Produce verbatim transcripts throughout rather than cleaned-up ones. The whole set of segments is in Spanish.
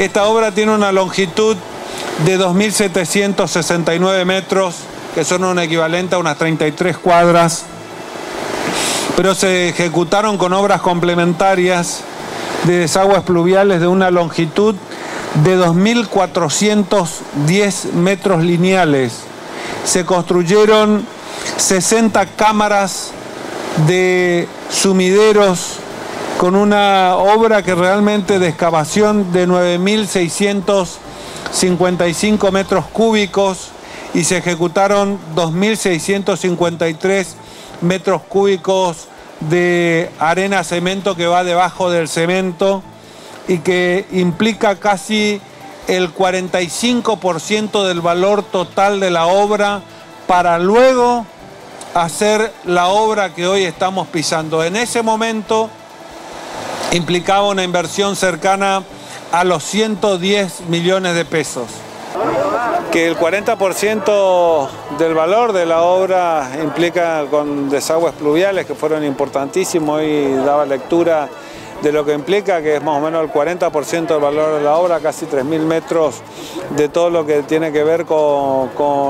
Esta obra tiene una longitud de dos mil setecientos sesenta y nueve metros, que son un equivalente a unas treinta y tres cuadras, pero se ejecutaron con obras complementarias de desagües pluviales de una longitud de dos mil cuatrocientos diez metros lineales. Se construyeron sesenta cámaras de sumideros con una obra que realmente de excavación de nueve mil seiscientos cincuenta y cinco metros cúbicos y se ejecutaron dos mil seiscientos cincuenta y tres metros cúbicos de arena cemento que va debajo del cemento y que implica casi el cuarenta y cinco por ciento del valor total de la obra para luego hacer la obra que hoy estamos pisando. En ese momento implicaba una inversión cercana a los ciento diez millones de pesos. Que el cuarenta por ciento del valor de la obra implica con desagües pluviales que fueron importantísimos y daba lectura de lo que implica, que es más o menos el cuarenta por ciento del valor de la obra, casi tres mil metros de todo lo que tiene que ver con,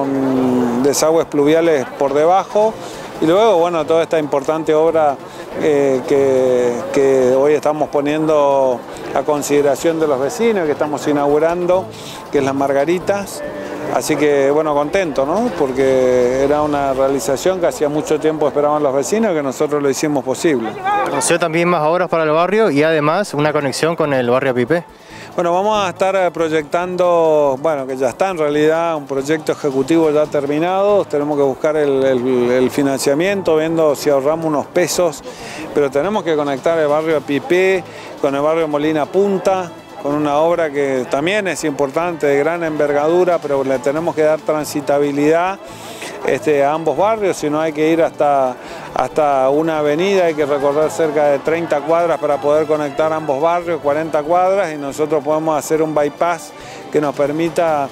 con desagües pluviales por debajo. Y luego, bueno, toda esta importante obra eh, que, que hoy estamos poniendo a consideración de los vecinos, que estamos inaugurando, que es Las Margaritas. Así que, bueno, contento, ¿no? Porque era una realización que hacía mucho tiempo esperaban los vecinos y que nosotros lo hicimos posible. Anunció también más obras para el barrio y además una conexión con el barrio Pipé. Bueno, vamos a estar proyectando, bueno, que ya está en realidad un proyecto ejecutivo ya terminado. Tenemos que buscar el, el, el financiamiento, viendo si ahorramos unos pesos, pero tenemos que conectar el barrio Pipé con el barrio Molina Punta, con una obra que también es importante, de gran envergadura, pero le tenemos que dar transitabilidad este, a ambos barrios, si no hay que ir hasta, hasta una avenida, hay que recorrer cerca de treinta cuadras para poder conectar ambos barrios, cuarenta cuadras, y nosotros podemos hacer un bypass que nos permita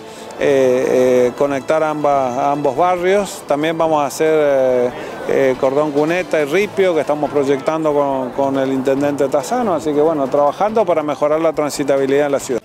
eh, eh, conectar ambas, a ambos barrios. También vamos a hacer eh, eh, Cordón Cuneta y Ripio, que estamos proyectando con, con el intendente Tassano, así que bueno, trabajando para mejorar la transitabilidad en la ciudad.